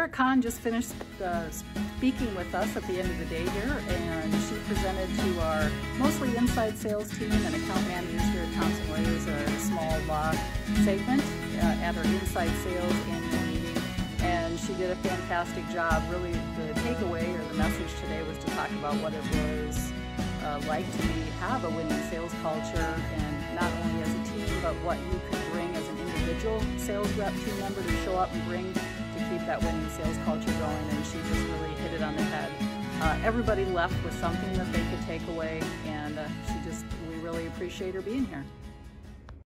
Sarah Kahn just finished speaking with us at the end of the day here, and she presented to our mostly inside sales team and account managers here at Thomson Reuters a small law segment at our inside sales annual meeting, and she did a fantastic job. Really, the takeaway or the message today was to talk about what it was like to have a winning sales culture, and not only as a team, but what you could bring as an individual sales rep team member to show up and bring to keep that winning sales culture going. And she just really hit it on the head. Everybody left with something that they could take away, and we really appreciate her being here.